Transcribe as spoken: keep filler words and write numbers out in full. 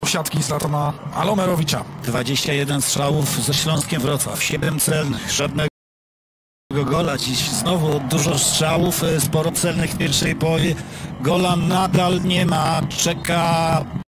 siatki Zlatana Alomerowicza. dwadzieścia jeden strzałów ze Śląskiem Wrocław, siedem celnych, żadnego gola. Dziś znowu dużo strzałów, sporo celnych w pierwszej połowie. Gola nadal nie ma, czeka